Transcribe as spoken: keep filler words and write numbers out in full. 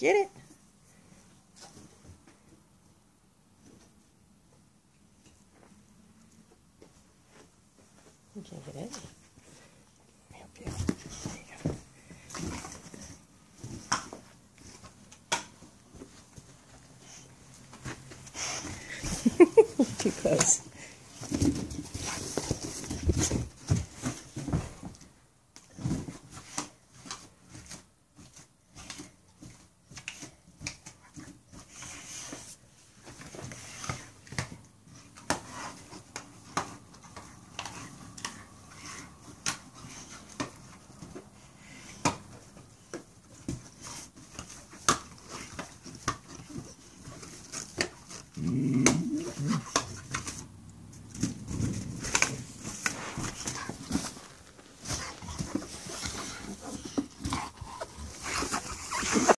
Get it. You can't get in. Let me help you. There you go. Too close.